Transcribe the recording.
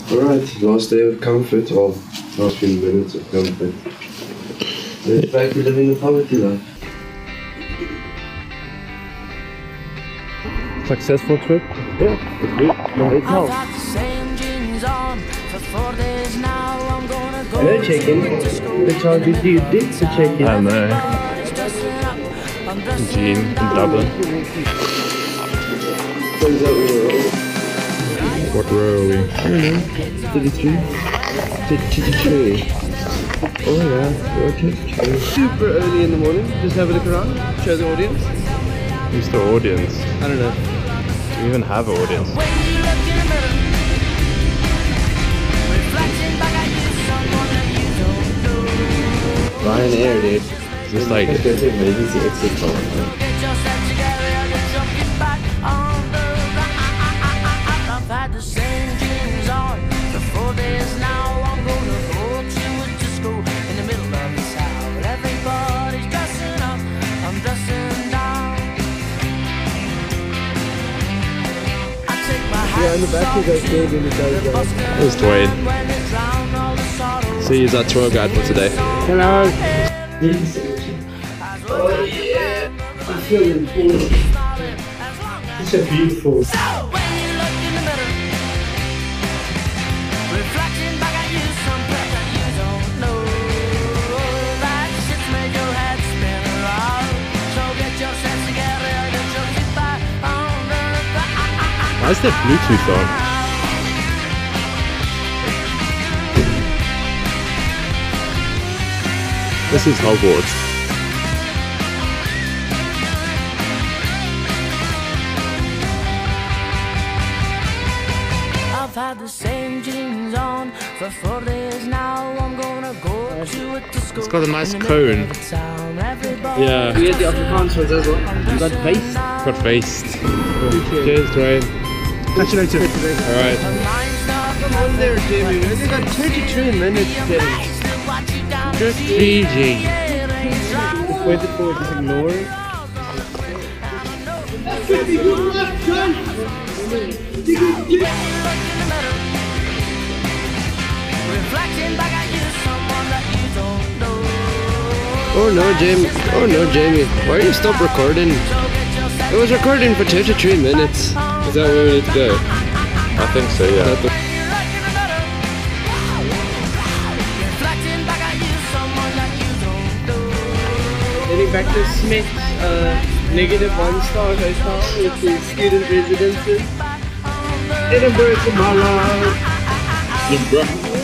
Alright, last day of comfort, or last few minutes of comfort. Let's back to living the poverty life. Successful trip? Yeah, it's good. It's help. Hello, chicken. Which one did you dig the chicken? I don't know. Gene in Dublin. What row are we? I don't know. 33? 33. Oh yeah, okay. Super early in the morning, just have a look around, show the audience. Who's the audience? I don't know. Do we even have an audience? Ryanair, dude. Is this like... emergency exit call. Yeah, in the back you guys good in the guys. There's Dwayne. See, he's our tour guide for today. Hello. Oh yeah. I feel important. It's so beautiful. Why is there Bluetooth on? This is Hogwarts. I've had the same jeans on for 4 days now. I'm gonna go to it to school. It's got a nice cone. Yeah. We had the Afrikaans ones as well. You got based. Got based. Cool. Cheers, Dwayne. Catch you later. Alright. Come on there, Jamie. We only got 33 minutes, Jamie. Just PG. Just waited for it, just ignore it. Oh no, Jamie. Oh no, Jamie. Why are you stop recording? It was recording for 33 minutes. Is that where we need to go? I think so, yeah. Heading back to Smith's -1 star hotel with the student residences. Edinburgh tomorrow. Edinburgh.